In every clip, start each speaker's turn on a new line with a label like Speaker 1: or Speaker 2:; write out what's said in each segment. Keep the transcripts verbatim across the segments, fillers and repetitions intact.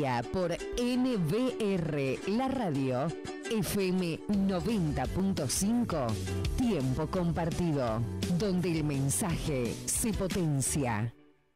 Speaker 1: día por N B R, la radio, F M noventa punto cinco, tiempo compartido, donde el mensaje se potencia.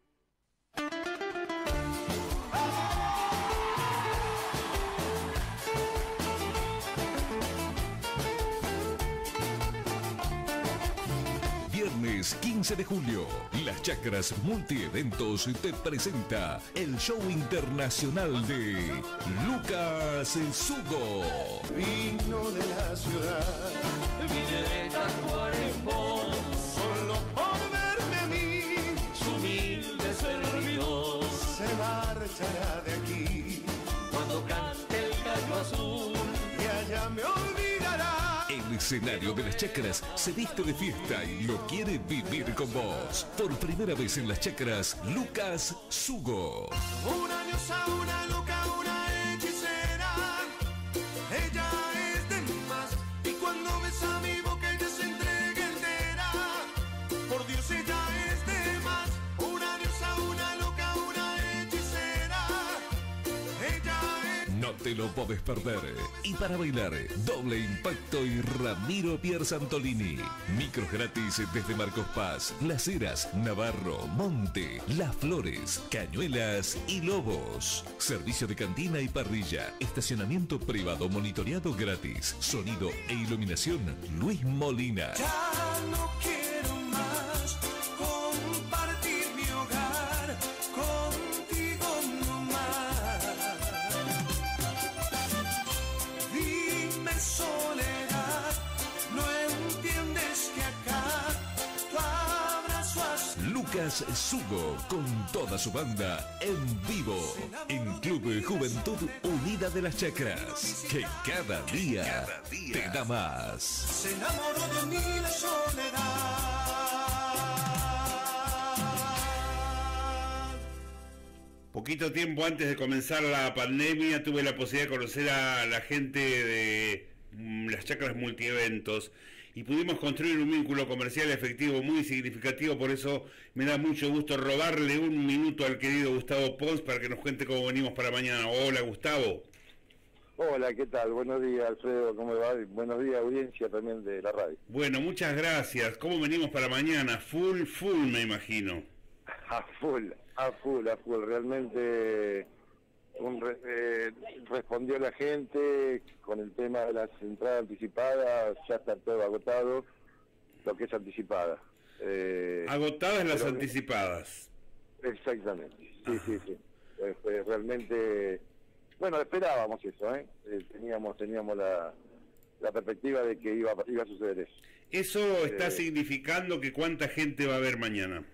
Speaker 2: Viernes quince de julio, Las Chacras Multieventos te presenta el show internacional de Lucas Sugo.
Speaker 3: Vino de la ciudad,
Speaker 4: vine de Tacuarembó,
Speaker 3: solo por verme a mí,
Speaker 4: su humilde servidor.
Speaker 3: se marchará de aquí,
Speaker 4: Cuando cante el gallo azul,
Speaker 3: y allá me olvidará.
Speaker 2: El escenario de Las Chacras se viste de fiesta y lo quiere vivir con vos. Por primera vez en Las Chacras, Lucas Sugo.
Speaker 3: Una diosa, una loca, una hechicera, ella es de más, y cuando besa mi boca ella se entrega entera. Por Dios, ella es de más. Una diosa, una loca, una hechicera, ella es.
Speaker 2: No te lo podés perder. Y para bailar, Doble Impacto y Ramiro Pier Santolini. Micros gratis desde Marcos Paz, Las Heras, Navarro, Monte, Las Flores, Cañuelas y Lobos. Servicio de cantina y parrilla. Estacionamiento privado monitoreado gratis. Sonido e iluminación, Luis Molina.
Speaker 3: Ya no quiero más compartir mi hogar contigo nomás. Dime, soledad, no entiendes que acá tu abrazo has...
Speaker 2: Lucas Sugo con toda su banda en vivo en Club Juventud Unida de Las Chacras, que cada día te da más.
Speaker 3: Se enamoró de mí la soledad.
Speaker 5: Poquito tiempo antes de comenzar la pandemia tuve la posibilidad de conocer a la gente de mm, Las Chacras Multieventos y pudimos construir un vínculo comercial efectivo muy significativo. Por eso me da mucho gusto robarle un minuto al querido Gustavo Pons para que nos cuente cómo venimos para mañana. Hola, Gustavo.
Speaker 6: Hola, ¿qué tal? Buenos días, Alfredo, ¿cómo va? Buenos días, audiencia también de la radio.
Speaker 5: Bueno, muchas gracias. ¿Cómo venimos para mañana? Full, full, me imagino.
Speaker 6: A full, a full, a full. Realmente un re- eh, respondió la gente con el tema de las entradas anticipadas, ya está todo agotado, lo que es anticipada. Eh,
Speaker 5: Agotadas las
Speaker 6: pero-
Speaker 5: anticipadas.
Speaker 6: Exactamente, sí, sí, sí. Eh, fue realmente, bueno, esperábamos eso, ¿eh? Eh, teníamos teníamos la, la perspectiva de que iba, iba a suceder eso.
Speaker 5: ¿Eso está
Speaker 6: Eh,
Speaker 5: significando que cuánta gente va a haber mañana?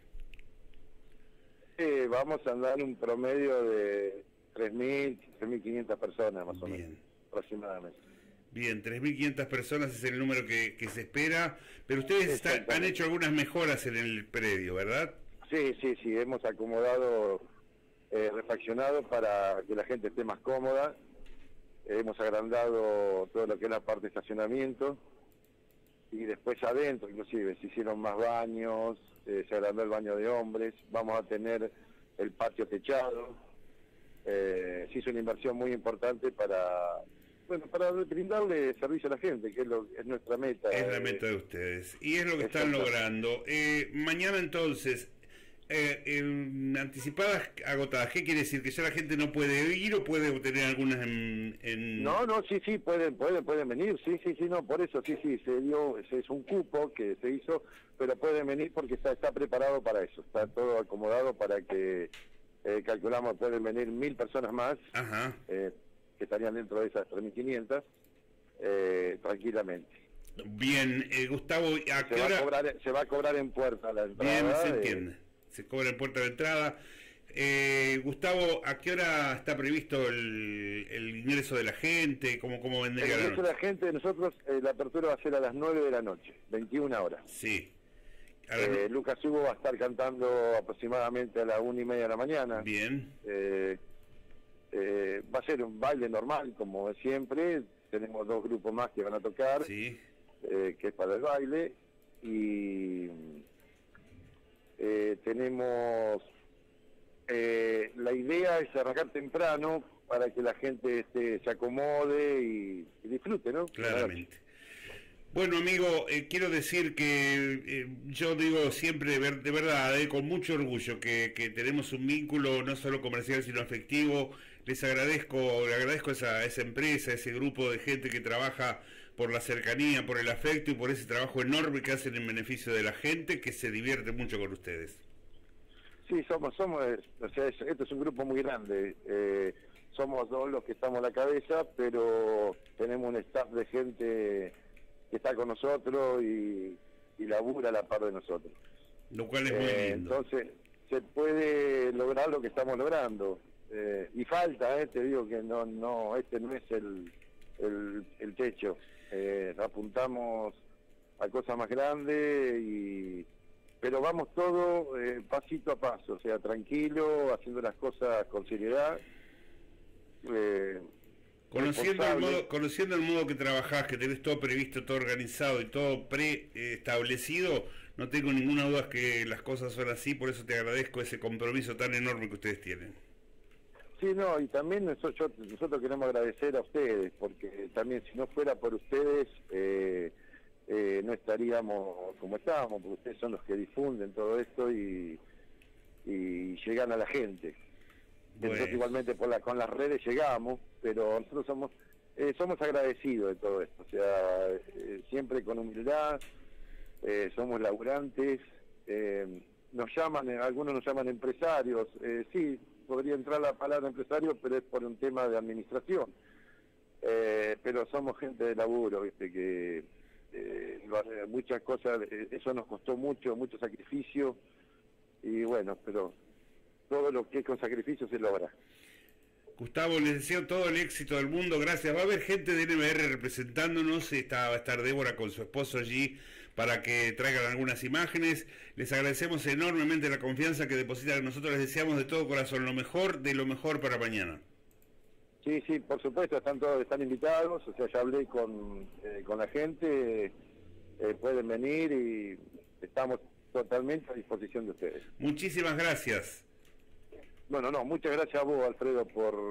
Speaker 6: Eh, vamos a andar un promedio de tres mil, tres mil quinientas personas más o
Speaker 5: Bien.
Speaker 6: menos, aproximadamente.
Speaker 5: Bien, tres mil quinientas personas es el número que, que se espera, pero ustedes están- han
Speaker 6: Exactamente.
Speaker 5: hecho algunas mejoras en el predio, ¿verdad?
Speaker 6: Sí, sí, sí, hemos acomodado, eh, refaccionado para que la gente esté más cómoda. Eh, hemos agrandado todo lo que es la parte de estacionamiento y después adentro, inclusive, se hicieron más baños, eh, se agrandó el baño de hombres, vamos a tener el patio techado. Eh, se hizo una inversión muy importante para, bueno, para brindarle servicio a la gente, que es, lo, es nuestra meta.
Speaker 5: Es la
Speaker 6: eh,
Speaker 5: meta de ustedes. Y es lo que están
Speaker 6: Exacto.
Speaker 5: logrando. Eh, mañana entonces, eh, en anticipadas agotadas, ¿qué quiere decir? ¿Que ya la gente no puede ir o puede tener algunas en...? en...
Speaker 6: No, no, sí, sí, pueden, pueden, pueden venir, sí, sí, sí, no, por eso, sí, sí, se dio, ese es un cupo que se hizo, pero pueden venir porque está, está preparado para eso, está todo acomodado para que, eh, calculamos, pueden venir mil personas más,
Speaker 5: Ajá.
Speaker 6: eh, que estarían dentro de esas tres mil quinientas, eh, tranquilamente.
Speaker 5: Bien, eh, Gustavo, ¿a
Speaker 6: Se
Speaker 5: qué
Speaker 6: va,
Speaker 5: hora?
Speaker 6: a cobrar, se va a cobrar en puerta la entrada.
Speaker 5: Bien, se
Speaker 6: eh,
Speaker 5: entiende. Se cobra en puerta de entrada. Eh, Gustavo, ¿a qué hora está previsto el, el ingreso de la gente? ¿Cómo, cómo
Speaker 6: El
Speaker 5: vendría la
Speaker 6: ingreso de
Speaker 5: noche?
Speaker 6: la gente, nosotros, eh, la apertura va a ser a las nueve de la noche, veintiuna horas.
Speaker 5: Sí. A las
Speaker 6: Eh,
Speaker 5: nu-
Speaker 6: Lucas Hugo va a estar cantando aproximadamente a las una y media de la mañana.
Speaker 5: Bien.
Speaker 6: Eh, eh, va a ser un baile normal, como siempre. Tenemos dos grupos más que van a tocar,
Speaker 5: Sí.
Speaker 6: eh, que es para el baile. Y eh, tenemos eh, la idea es arrancar temprano para que la gente este, se acomode y, y disfrute, ¿no?
Speaker 5: Claramente. Bueno, amigo, eh, quiero decir que eh, yo digo siempre de, ver, de verdad, eh, con mucho orgullo, que, que tenemos un vínculo no solo comercial sino afectivo. Les agradezco, le agradezco a esa, a esa empresa, a ese grupo de gente que trabaja por la cercanía, por el afecto y por ese trabajo enorme que hacen en beneficio de la gente, que se divierte mucho con ustedes.
Speaker 6: Sí, somos, somos, o sea, es, esto es un grupo muy grande. Eh, somos dos los que estamos a la cabeza, pero tenemos un staff de gente que está con nosotros y, y labura a la par de nosotros.
Speaker 5: Lo cual es muy
Speaker 6: eh,
Speaker 5: lindo.
Speaker 6: Entonces, se puede lograr lo que estamos logrando. Eh, y falta, eh, te digo que no, no, este no es el, el, el techo. Eh, apuntamos a cosas más grandes, y pero vamos todo eh, pasito a paso, o sea, tranquilo, haciendo las cosas con seriedad. Eh,
Speaker 5: Conociendo el, modo, conociendo el modo que trabajás, que tenés todo previsto, todo organizado y todo preestablecido, no tengo ninguna duda que las cosas son así, por eso te agradezco ese compromiso tan enorme que ustedes tienen.
Speaker 6: Sí, no, y también nosotros, nosotros queremos agradecer a ustedes, porque también si no fuera por ustedes, eh, eh, no estaríamos como estábamos, porque ustedes son los que difunden todo esto y, y llegan a la gente. Bueno. Nosotros igualmente por la, con las redes llegamos, pero nosotros somos eh, somos agradecidos de todo esto, o sea, eh, siempre con humildad, eh, somos laburantes, eh, nos llaman, algunos nos llaman empresarios, eh, sí, podría entrar la palabra empresario, pero es por un tema de administración, eh, pero somos gente de laburo, viste, que eh, muchas cosas, eso nos costó mucho, mucho sacrificio, y bueno, pero todo lo que es con sacrificio se logra.
Speaker 5: Gustavo, les deseo todo el éxito del mundo, gracias. Va a haber gente de N M R representándonos, está, va a estar Débora con su esposo allí para que traigan algunas imágenes. Les agradecemos enormemente la confianza que depositan en nosotros, les deseamos de todo corazón lo mejor de lo mejor para mañana.
Speaker 6: Sí, sí, por supuesto, están todos, están invitados, o sea, ya hablé con, eh, con la gente, eh, pueden venir y estamos totalmente a disposición de ustedes.
Speaker 5: Muchísimas gracias.
Speaker 6: Bueno, no, muchas gracias a vos, Alfredo, por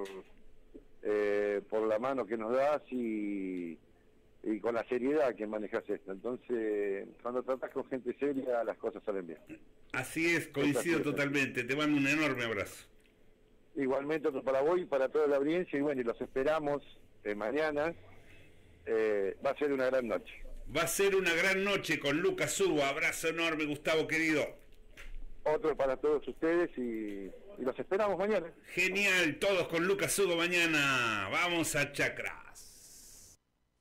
Speaker 6: eh, por la mano que nos das y, y con la seriedad que manejas esto. Entonces, cuando tratás con gente seria, las cosas salen bien.
Speaker 5: Así es, coincido totalmente. Te mando un enorme abrazo.
Speaker 6: Igualmente otro para vos y para toda la audiencia, y bueno, y los esperamos eh, mañana. Eh, va a ser una gran noche.
Speaker 5: Va a ser una gran noche con Lucas Hugo. Abrazo enorme, Gustavo, querido.
Speaker 6: Otro para todos ustedes y... y los esperamos mañana.
Speaker 5: Genial, todos con Lucas Hugo mañana. Vamos a Chacras.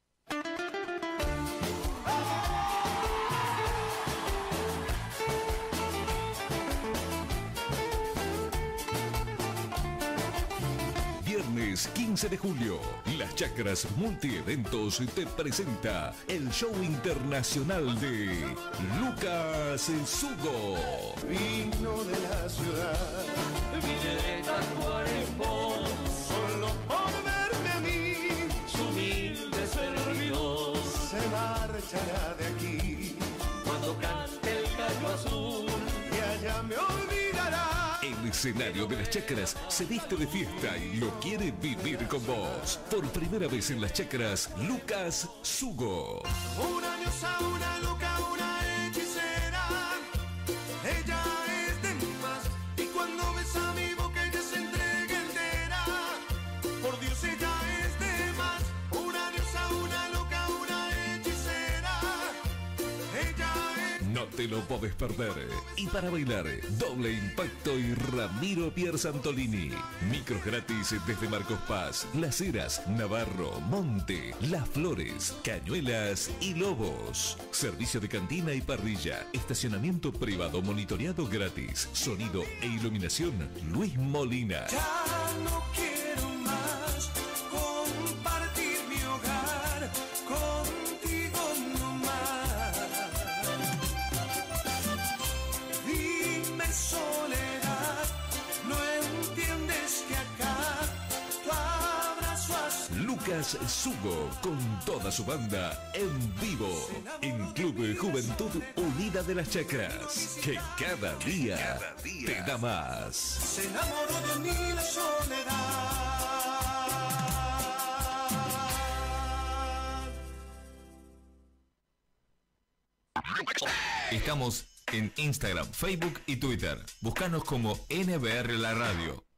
Speaker 2: Viernes quince de julio, Las Chacras Multieventos te presenta el show internacional de Lucas Hugo.
Speaker 3: Vino de la ciudad,
Speaker 4: Vine de Tacuarembó,
Speaker 3: solo por verme a mí,
Speaker 4: su humilde servidor.
Speaker 3: se marchará de aquí,
Speaker 4: Cuando cante el gallo azul,
Speaker 3: y allá me olvidará.
Speaker 2: El escenario de Las Chacras se viste de fiesta y lo quiere vivir con vos. Por primera vez en Las Chacras, Lucas Hugo.
Speaker 3: Una diosa, una loca, una hechicera, ella es de más, y cuando besa mi boca ella se entrega entera, por Dios ella es de más, una diosa, una loca, una hechicera, ella es...
Speaker 2: No te lo podés perder. Y para bailar, Doble Impacto y Ramiro Piersantolini. Micros gratis desde Marcos Paz, Las Heras, Navarro, Monte, Las Flores, Cañuelas y Lobos. Servicio de cantina y parrilla. Estacionamiento privado monitoreado gratis. Sonido e iluminación, Luis Molina.
Speaker 3: Ya no quiero más compartir mi hogar contigo nomás. Dime, soledad, no entiendes que acá tu abrazo has...
Speaker 2: Lucas Sugo con toda su banda en vivo en Club Juventud Unida de las Chacras, que cada día, cada día te da más.
Speaker 3: Se enamoró de mí la soledad.
Speaker 2: Estamos en Instagram, Facebook y Twitter. Búscanos como N B R La Radio.